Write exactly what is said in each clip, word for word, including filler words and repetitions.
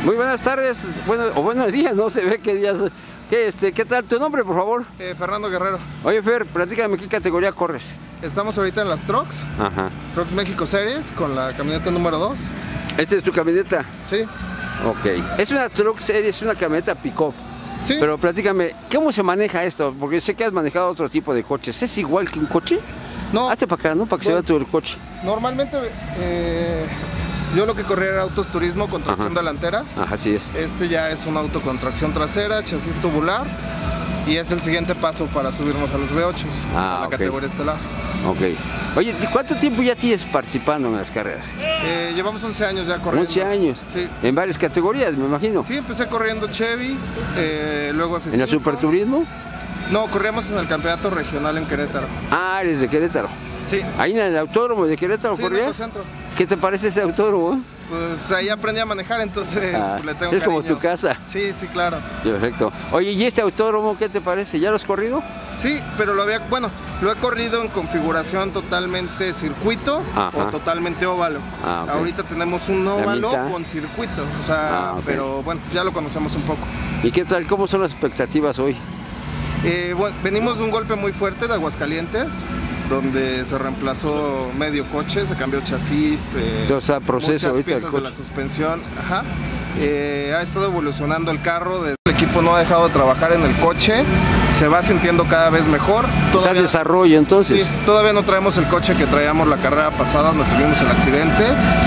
Muy buenas tardes, bueno, o buenos días, no se ve qué días. ¿Qué, este, ¿Qué tal? ¿Tu nombre, por favor? Eh, Fernando Guerrero. Oye, Fer, platícame, ¿qué categoría corres? Estamos ahorita en las Trucks. Ajá. Trucks México Series con la camioneta número dos. ¿Esta es tu camioneta? Sí. Ok. Es una Truck Series, es una camioneta pick-up. Sí. Pero platícame, ¿cómo se maneja esto? Porque sé que has manejado otro tipo de coches. ¿Es igual que un coche? No. Hazte para acá, ¿no? Para que Bueno, se vea todo el coche. Normalmente eh, yo lo que corría era autos turismo con tracción Ajá. delantera. Ajá, así es. Este ya es un auto con tracción trasera, chasis tubular. Y es el siguiente paso para subirnos a los V ocho, Ah, a la ok. categoría estelar. Ok. Oye, ¿cuánto tiempo ya tienes participando en las carreras? Eh, llevamos once años ya corriendo. once años. Sí. En varias categorías, me imagino. Sí, empecé corriendo Chevys, eh, luego F cinco. ¿En el Superturismo? No, corríamos en el campeonato regional en Querétaro. Ah, eres de Querétaro. Sí. Ahí en el autódromo de Querétaro, Sí, en corrías. Ecocentro. ¿Qué te parece ese autódromo? Pues ahí aprendí a manejar, entonces Ah, le tengo es como cariño. tu casa. Sí, sí, claro. Perfecto. Oye, ¿y este autódromo qué te parece? ¿Ya lo has corrido? Sí, pero lo había, bueno, lo he corrido en configuración totalmente circuito. Ajá. O totalmente óvalo. Ah, ok. Ahorita tenemos un La óvalo mitad. con circuito, o sea, Ah, ok. pero bueno, ya lo conocemos un poco. ¿Y qué tal? ¿Cómo son las expectativas hoy? Eh, bueno, venimos de un golpe muy fuerte de Aguascalientes, donde se reemplazó medio coche, se cambió chasis, eh, Entonces, está proceso muchas ahorita piezas el de la coche. suspensión. Ajá. Eh, ha estado evolucionando el carro, desde el equipo no ha dejado de trabajar en el coche, se va sintiendo cada vez mejor. Está en desarrollo entonces. Sí, todavía no traemos el coche que traíamos la carrera pasada donde tuvimos el accidente,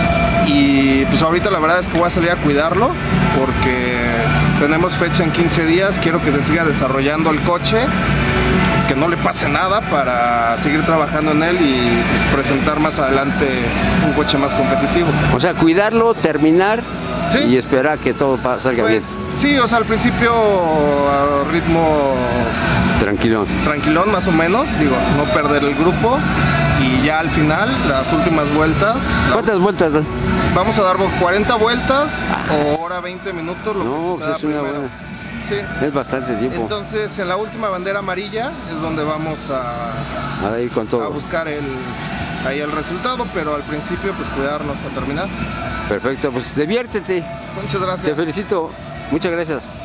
y pues ahorita la verdad es que voy a salir a cuidarlo porque tenemos fecha en quince días, quiero que se siga desarrollando el coche, que no le pase nada para seguir trabajando en él y presentar más adelante un coche más competitivo. O sea, cuidarlo, terminar Sí. y esperar que todo pa- salga Pues sí, o sea, al principio a ritmo bien. Tranquilo. tranquilón más o menos, digo, no perder el grupo, y ya al final, las últimas vueltas, la- ¿Cuántas vueltas dan? vamos a dar cuarenta vueltas Ah, o hora veinte minutos, lo no, que pues suceda es una primero. buena. Sí. Es bastante tiempo. Entonces, en la última bandera amarilla es donde vamos a, A ir con a todo. buscar el, ahí el resultado, pero al principio pues cuidarnos a terminar. Perfecto, pues diviértete. Muchas gracias. Te felicito. Muchas gracias.